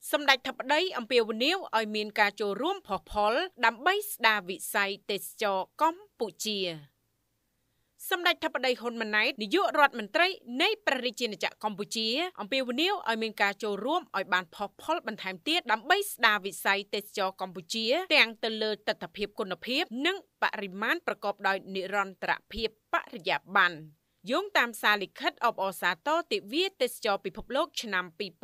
សម្ដេចធិបតីអំពាវនាវឲ្យមានការចូលរួមផុសផុលដើម្បីស្ដារវិស័យទេសចរកម្ពុជាសម្ដេចធិបតីហ៊ុនម៉ាណែតនាយករដ្ឋមន្ត្រីនៃព្រះរាជាណាចក្រកម្ពុជាអំពាវនាវឲ្យមានការចូលរួមឲ្យបានផុសផុលបន្ថែមទៀតដើម្បីស្ដារវិស័យទេសចរកម្ពុជាទាំងទៅលើទិដ្ឋភាពគុណភាពនិងបរិមាណប្រកបដោយនិរន្តរភាពបរិយាបន្នយោងតាមសារលិខិតអបអរសាទរទិវាទេសចរពិភពលោកឆ្នាំ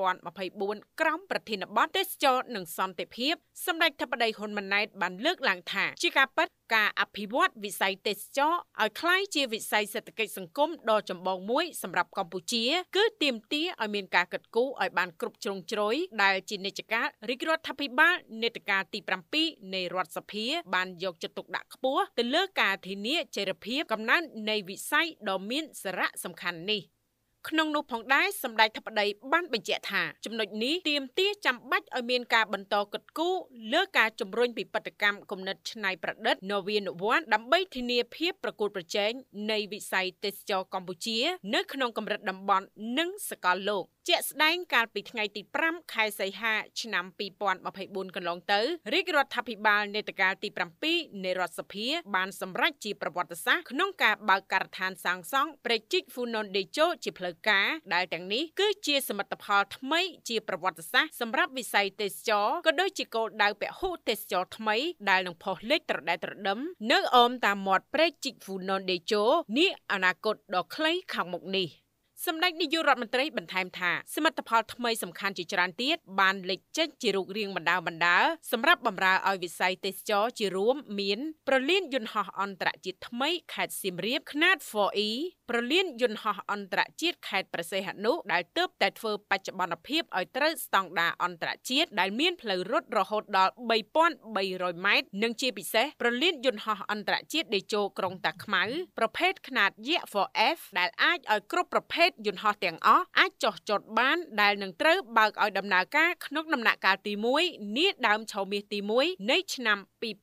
2024ក្រោមប្រធានបទទេសចរនិងសន្តិភាពសម្ដេចធិបតីហ៊ុនម៉ាណែតបានលើកឡើងថាជាការពិតការអភិវឌ្ឍវិស័យទេសចរឲ្យក្លាយជាវិស័យសេដ្ឋកិច្ចសង្គមដ៏ចម្បងមួយសម្រាប់កម្ពុជាគឺទាមទារឲ្យមានការកិត្តគូឲ្យបានគ្រប់ជ្រុងជ្រោយដែលជានិច្ចកាលរាជរដ្ឋាភិបាលនេតការទី7នៃរដ្ឋសភាបានយកចិត្តទុកដាក់ខ្ពស់ទៅលើការធានាចីរភាពកំណើននៃវិស័យដ៏មានសារៈសំខាន់នេះក្នុងនោះផងដែរសម្ដេចធិបតីបានបញ្ជាក់ថាចំណុចនេះទាមទារចាំបាច់ឲ្យមានការបន្តកិត្តគូលើការជំរុញពិពិធកម្មគំនិតច្នៃប្រឌិតនវានុវត្តន៍ដើម្បីធានាភាពប្រកួតប្រជែងនៃវិស័យទេសចរកម្ពុជានៅក្នុងកម្រិតតំបន់និងសកលលោកជាក់ស្ដែងកាលពីថ្ងៃទី5ខែសីហាឆ្នាំ2024កន្លងទៅរាជរដ្ឋាភិបាលនេតការទី7នៃរដ្ឋសភាបានសម្រេចជាប្រវត្តិសាស្ត្រក្នុងការបើកការដ្ឋានសាងសង់ព្រែកជីកហ្វូណនដេជោជាផ្លូវការដែលទាំងនេះគឺជាសមិទ្ធផលថ្មីជាប្រវត្តិសាស្ត្រសម្រាប់វិស័យទេសចរក៏ដូចជាគោលដៅពហុទេសចរថ្មីដែលនឹងផុសលេខត្រដែតត្រដឹមនៅអមតាមមាត់ព្រែកជីកហ្វូណនដេជោនាអនាគតដ៏ខ្លីខាងមុខនេះសម្ដេចនាយករដ្ឋមន្ត្រីបន្ថែមថាសមិទ្ធផលថ្មីសំខាន់ជាច្រើនទៀតបានលេចចេញជារូបរាងបណ្ដើរសម្រាប់បម្រើឲ្យវិស័យទេសចរជារួមមានប្រលានយន្តហោះអន្តរជាតិថ្មីខេត្តសៀមរាបខ្នាត 4E ប្រលានយន្តហោះអន្តរជាតិខេត្តព្រះសីហនុដែលទើបតែធ្វើបច្ចុប្បន្នភាពឲ្យត្រូវស្តង់ដារអន្តរជាតិដែលមានផ្លូវរត់រហូតដល់ 3,300 ម៉ែត្រនិងជាពិសេសប្រលានយន្តហោះអន្តរជាតិដេជោក្រុងតាខ្មៅប្រភេទខ្នាតយក្ស 4F ដែលអាចឲ្យគ្រប់ប្រភេទយន្តហោះទាំងអស់អាចចុះចតបានដែលនឹងត្រូវបើកឲ្យដំណើរការក្នុងដំណាក់កាលទី1នាដើមឆមាសទី1នៃឆ្នាំ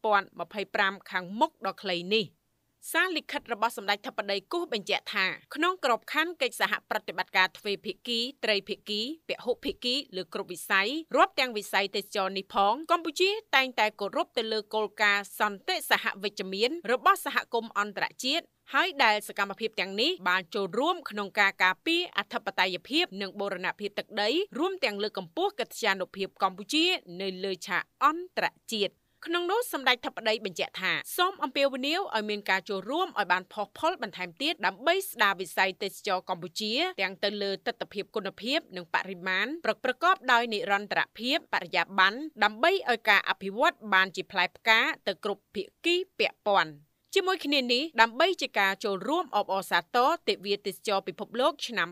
2025ខាងមុខដ៏ខ្លីនេះសារលិខិតរបស់សម្ដេចធិបតីគូសបញ្ជាក់ថាក្នុងក្របខ័ណ្ឌកិច្ចសហប្រតិបត្តិការទ្វេភាគីត្រីភាគីពហុភាគីលើគ្រប់វិស័យរាប់ទាំងវិស័យទេសចរនេះផងកម្ពុជាតែងតែគោរពទៅលើគោលការណ៍សន្តិសហវិជ្ជមានរបស់សហគមន៍អន្តរជាតិហើយដែលសកម្មភាពទាំងនេះបានចូលរួមក្នុងការការពារអធិបតេយ្យភាពនិងបូរណភាពទឹកដីរួមទាំងលើកកម្ពស់កិត្យានុភាពកម្ពុជានៅលើឆាកអន្តរជាតិក្នុងនោះសម្ដេចធិបតីបញ្ជាក់ថាសូមអំពាវនាវឲ្យមានការចូលរួមឲ្យបានផុសផុលបន្ថែមទៀតដើម្បីស្ដារវិស័យទេសចរកម្ពុជាទាំងទៅលើទិដ្ឋភាពគុណភាពនិងបរិមាណប្រកបដោយនិរន្តរភាពបរិយាបន្នដើម្បីឲ្យការអភិវឌ្ឍបានជាផ្លែផ្កាទៅគ្រប់ភាគីពាក់ព័ន្ធជាមួយគ្នានេះដើម្បីជាការចូលរួមអបអរសាទរទិវាទេសចរពិភពលោកឆ្នាំ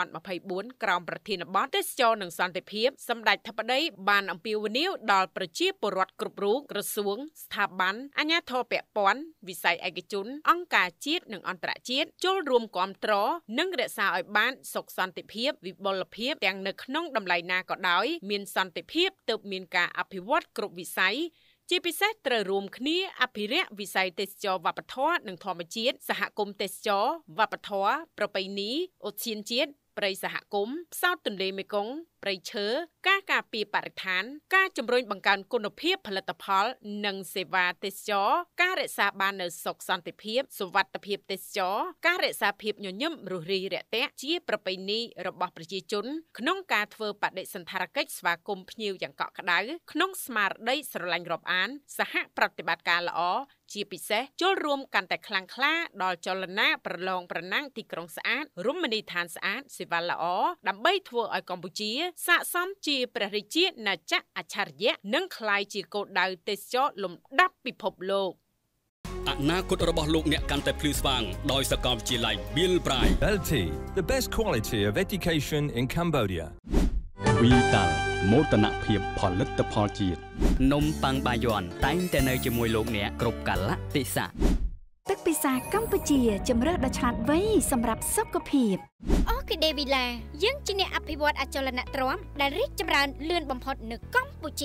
2024ក្រោមប្រធានបទទេសចរនិងសន្តិភាពសម្ដេចធិបតីបានអំពាវនាវដល់ប្រជាពលរដ្ឋគ្រប់រូបក្រសួងស្ថាប័នអាជ្ញាធរពាក់ព័ន្ធវិស័យឯកជនអង្គការជាតិនិងអន្តរជាតិចូលរួមគាំទ្រនិងរក្សាឲ្យបានសុខសន្តិភាពវិបុលភាពទាំងនៅក្នុងតម្លៃណាក៏ដោយមានសន្តិភាពទើបមានការអភិវឌ្ឍគ្រប់វិស័យជាពិសេសត្រូវរួមគ្នាអភិរក្សវិស័យទេសចរវប្បធម៌និងធម្មជាតិសហគមន៍ទេសចរវប្បធម៌ប្រពៃណីឧទ្យានជាតិព្រៃសហគមន៍ផ្សោតទន្លេមេគង្គព្រៃឈើការការពារបរិស្ថានការជំរុញបង្កើនគុណភាពផលិតផលនិងសេវាទេសចរការរក្សាបាននូវសុខសន្តិភាពសុវត្ថិភាពទេសចរការរក្សាភាពញញឹមរួសរាយរាក់ទាក់ជាប្រពៃណីរបស់ប្រជាជនក្នុងការធ្វើបដិសណ្ឋារកិច្ចស្វាគមន៍ភ្ញៀវយ៉ាងកក់ក្ដៅក្នុងស្មារតីស្រឡាញ់រាប់អានសហប្រតិបត្តិការល្អជាពិសេសចូលរួមកាន់តែខ្លាំងក្លាដល់ចលនាប្រឡងប្រណាំងទីក្រុងស្អាតរមណីយដ្ឋានស្អាតសេវាល្អដើម្បីធ្វើឲ្យកម្ពុជាស័ក្តិសមជាព្រះរាជាណាចក្រអច្ឆរិយៈនិងក្លាយជាគោលដៅទេសចរលំដាប់ពិភពលោកអនាគតរបស់លោកអ្នកកាន់តែភ្លឺស្វាងដោយសាកលវិទ្យាល័យ Bill Braille LT the best quality of education in Cambodia វីតាល់មោទនភាពផលិតផលជាតិនំប៉័ងបាយ័នតែងតែនៅជាមួយលោកអ្នកគ្រប់កលៈទេសៈទឹកពិសាកម្ពុជាជំរឿដ៏ឆ្លាតវៃសម្រាប់សុខភាពអូគីដេវីឡាយើងជាអ្នកអភិវឌ្ឍអចលនទ្រព្យដែលរីកចម្រើនលឿនបំផុតនៅកម្ពុជា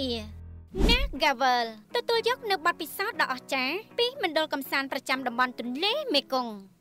Nagavel ទទួលយកនៅបទពិសោធន៍ដ៏អស្ចារ្យពីមណ្ឌលកំសាន្តប្រចាំតំបន់ទន្លេមេគង្គ